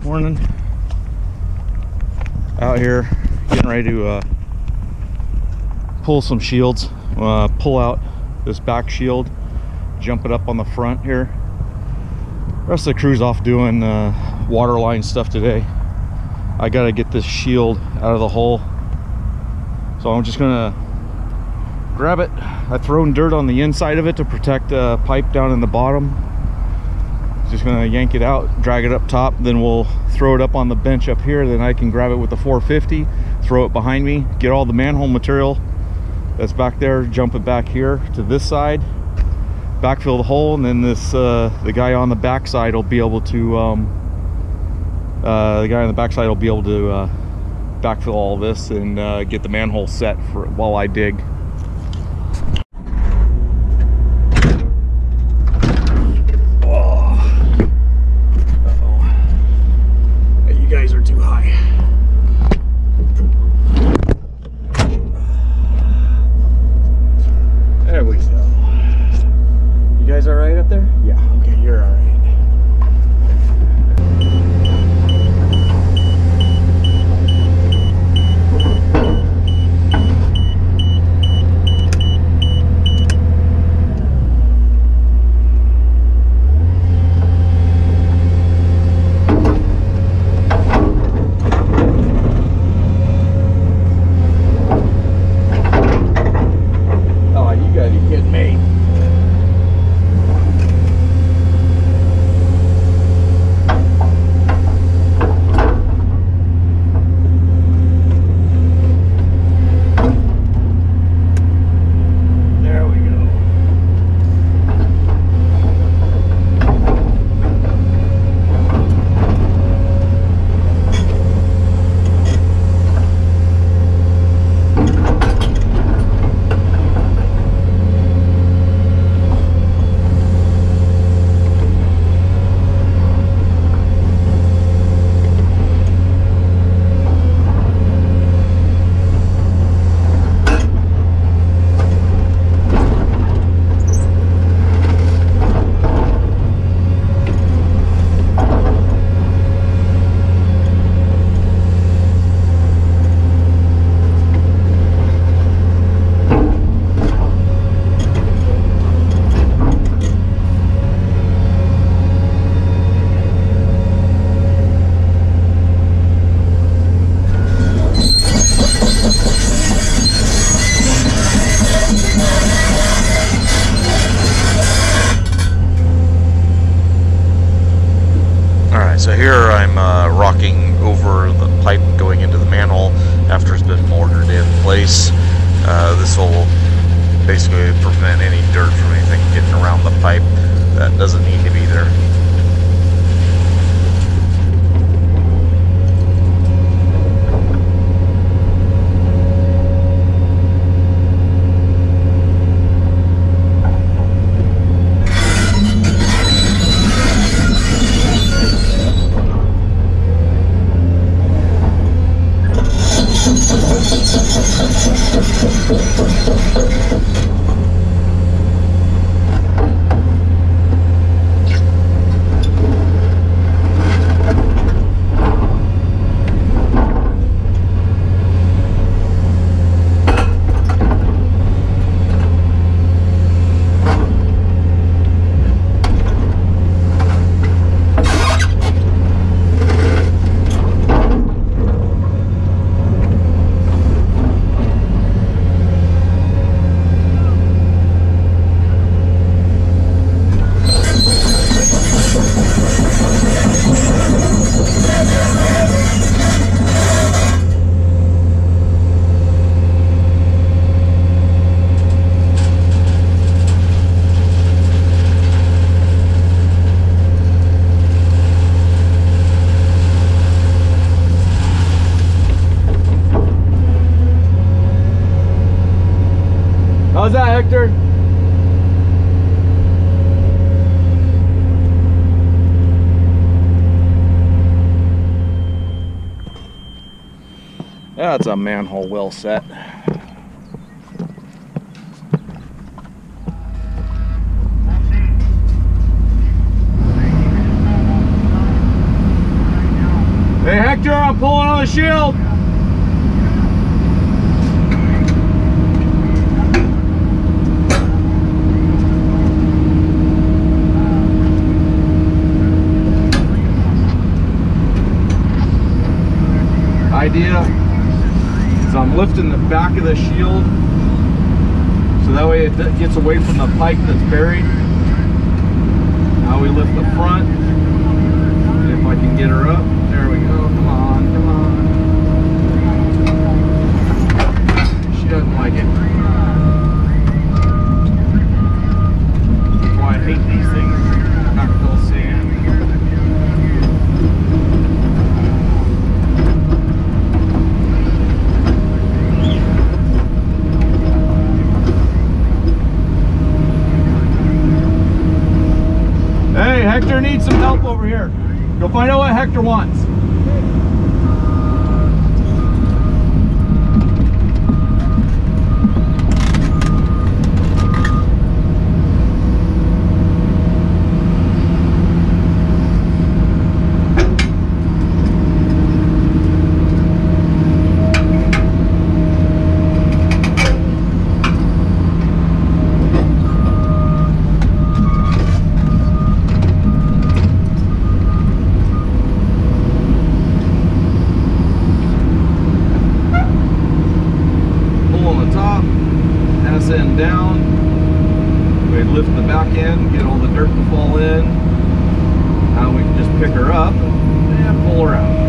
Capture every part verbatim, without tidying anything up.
Morning. Out here getting ready to uh, pull some shields. Uh, pull out this back shield, jump it up on the front here. The rest of the crew's off doing uh, water line stuff today. I gotta get this shield out of the hole, so I'm just gonna grab it. I've thrown dirt on the inside of it to protect the pipe down in the bottom. Just gonna yank it out, drag it up top, then we'll throw it up on the bench up here. Then I can grab it with the four fifty, throw it behind me, get all the manhole material that's back there, jump it back here to this side, backfill the hole, and then this uh, the guy on the back side will be able to um, uh, the guy on the back side will be able to uh, backfill all this and uh, get the manhole set for while I dig. So here I'm uh, rocking over the pipe going into the manhole after it's been mortared in place. Uh, this will basically prevent any dirt from anything getting around the pipe that doesn't need to be there. How's that, Hector? That's a manhole well set. Hey Hector, I'm pulling on the shield. Idea is I'm lifting the back of the shield so that way it gets away from the pipe that's buried. Now we lift the front. If I can get her up. There we go. Come on, come on. She doesn't like it. That's why I hate these things. Not full sand. Hey, Hector needs some help over here. Go find out what Hector wants. End down, we lift the back end, get all the dirt to fall in. Now we can just pick her up and pull her out.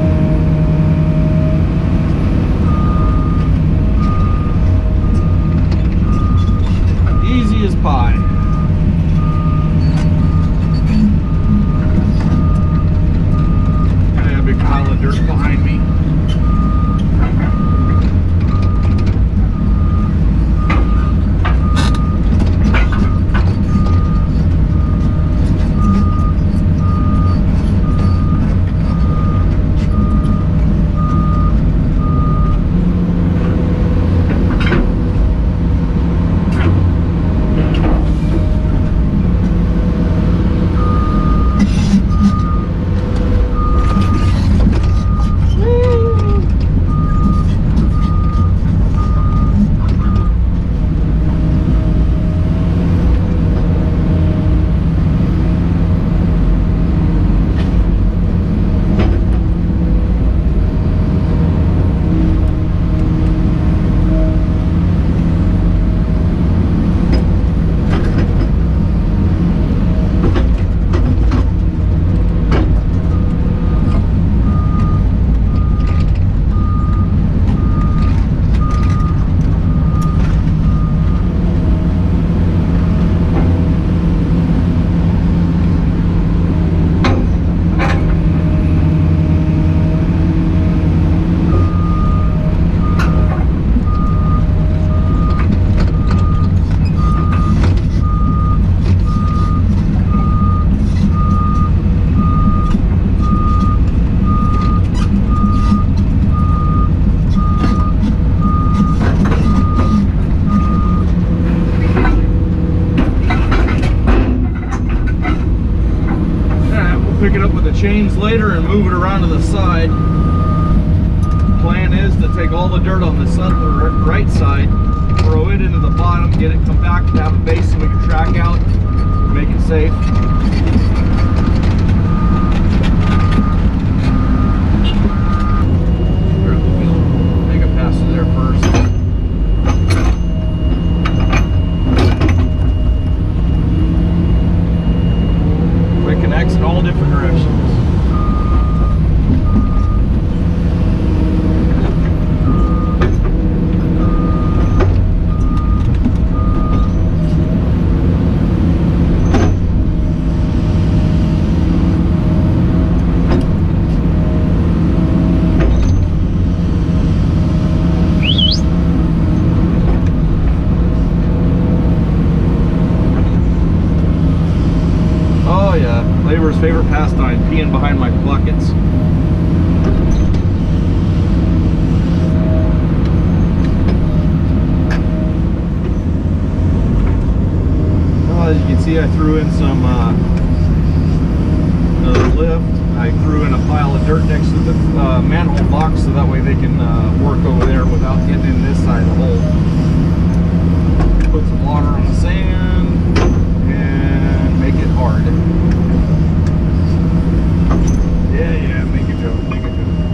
Easy as pie. I have a big pile of dirt behind me. Pick it up with the chains later and move it around to the side. Plan is to take all the dirt on the, sun, the right side, throw it into the bottom, get it come back to have a base so we can track out, make it safe. There's the wheel. Make a pass through there first. Connects in all different directions. Labor's favorite pastime, peeing behind my buckets. Well, as you can see, I threw in some uh, uh, lift. I I threw in a pile of dirt next to the uh, manhole box so that way they can uh, work over there without getting in this side of the hole. Put some water on the sand and make it hard. Yeah, yeah, make it go, make it go.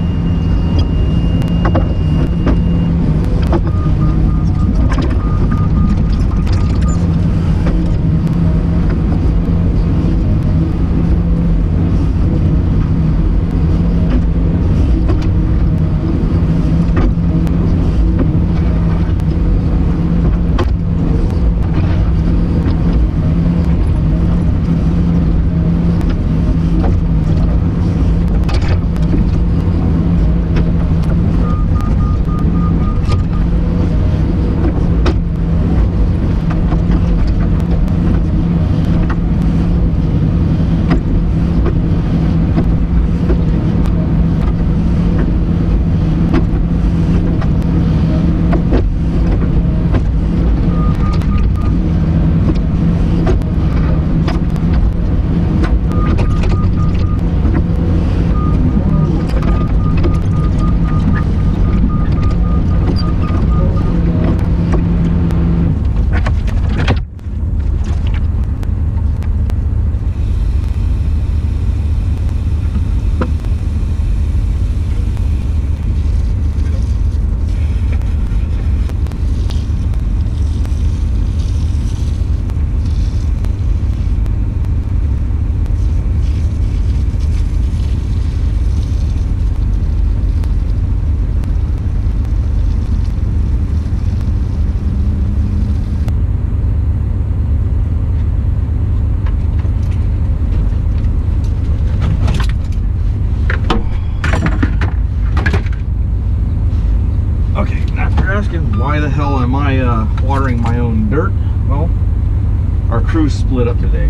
Why the hell am I uh, watering my own dirt? Well, our crew's split up today.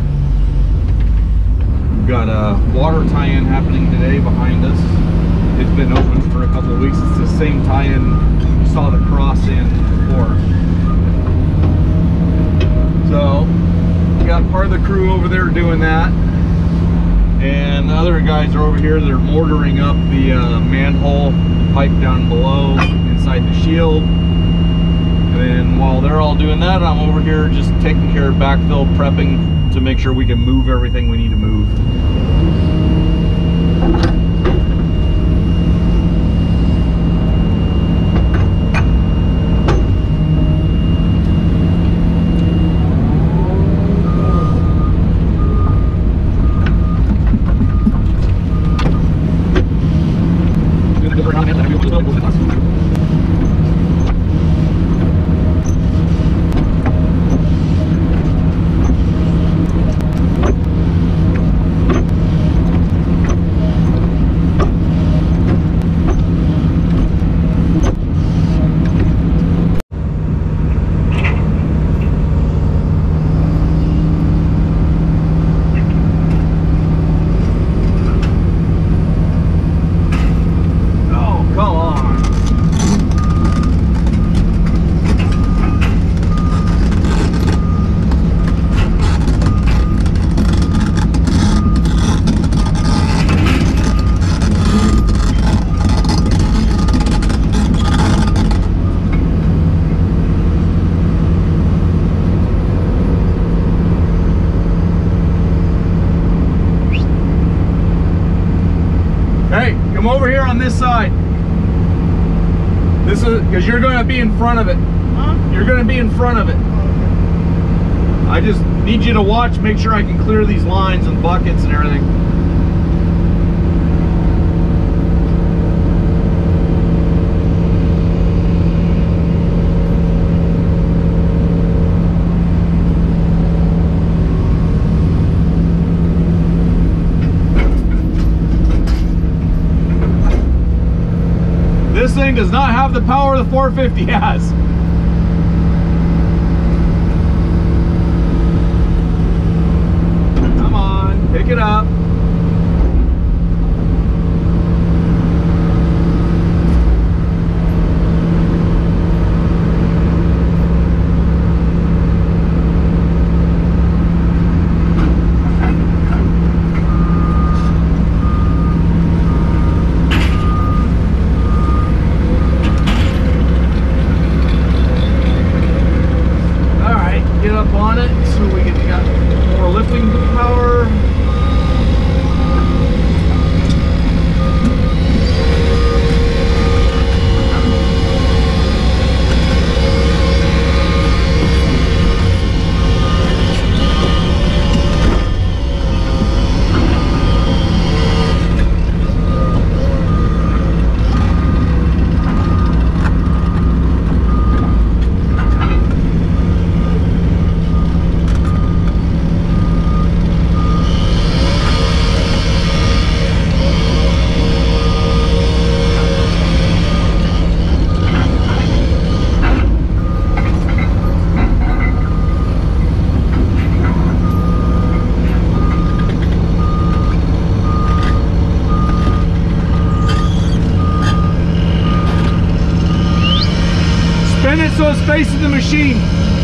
We've got a water tie-in happening today behind us. It's been open for a couple of weeks. It's the same tie-in you saw the cross in before. So, we got part of the crew over there doing that. And the other guys are over here. They're mortaring up the uh, manhole pipe down below inside the shield. And then while they're all doing that, I'm over here just taking care of backfill, prepping to make sure we can move everything we need to move. Come over here on this side. This is because you're going to be in front of it. Huh? You're going to be in front of it. I just need you to watch, make sure I can clear these lines and buckets and everything. This thing does not have the power the four fifty has. Come on, pick it up. so it's facing the machine.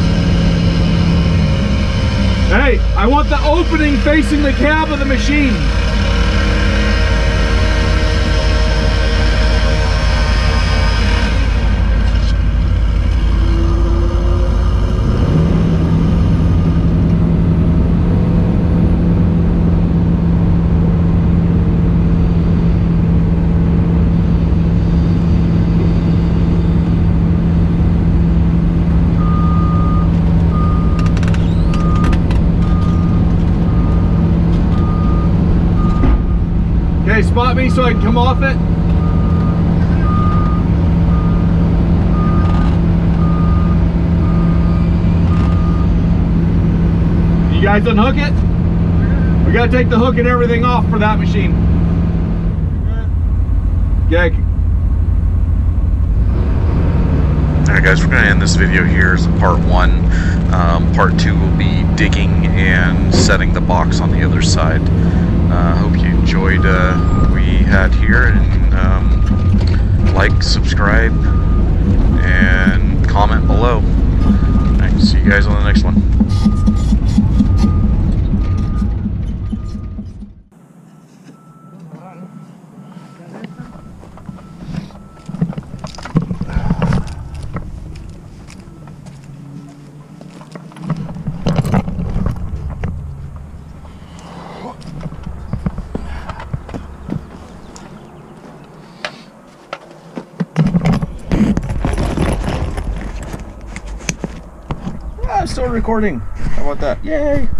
Hey, I want the opening facing the cab of the machine. Okay, spot me so I can come off it. You guys unhook it? We gotta take the hook and everything off for that machine. Okay. Alright guys, we're going to end this video here as part one. Um, part two will be digging and setting the box on the other side. I uh, hope you enjoyed uh, what we had here, and um, like, subscribe, and comment below. Alright, see you guys on the next one. I'm still recording. How about that? Yay!